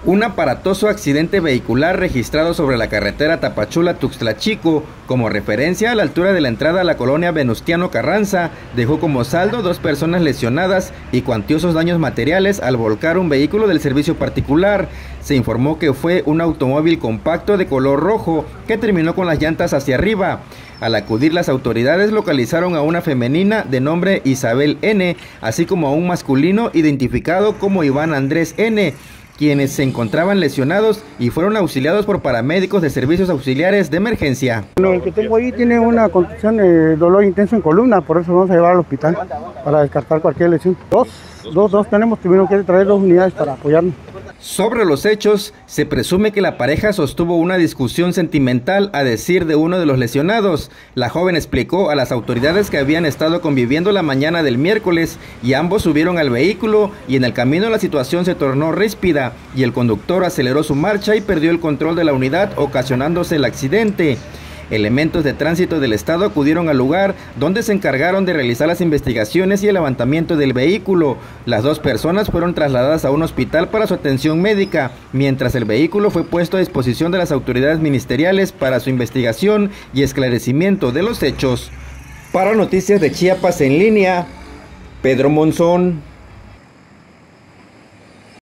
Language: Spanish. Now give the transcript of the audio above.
Un aparatoso accidente vehicular registrado sobre la carretera Tapachula-Tuxtla-Chico, como referencia a la altura de la entrada a la colonia Venustiano Carranza, dejó como saldo 2 personas lesionadas y cuantiosos daños materiales al volcar un vehículo del servicio particular. Se informó que fue un automóvil compacto de color rojo que terminó con las llantas hacia arriba. Al acudir las autoridades localizaron a una femenina de nombre Isabel N., así como a un masculino identificado como Iván Andrés N., quienes se encontraban lesionados y fueron auxiliados por paramédicos de servicios auxiliares de emergencia. Bueno, el que tengo ahí tiene una contusión de dolor intenso en columna, por eso vamos a llevar al hospital para descartar cualquier lesión. Dos tuvieron que traer 2 unidades para apoyarnos. Sobre los hechos, se presume que la pareja sostuvo una discusión sentimental a decir de uno de los lesionados. La joven explicó a las autoridades que habían estado conviviendo la mañana del miércoles y ambos subieron al vehículo y en el camino la situación se tornó ríspida y el conductor aceleró su marcha y perdió el control de la unidad, ocasionándose el accidente. Elementos de tránsito del estado acudieron al lugar, donde se encargaron de realizar las investigaciones y el levantamiento del vehículo. Las 2 personas fueron trasladadas a un hospital para su atención médica, mientras el vehículo fue puesto a disposición de las autoridades ministeriales para su investigación y esclarecimiento de los hechos. Para Noticias de Chiapas en línea, Pedro Monzón.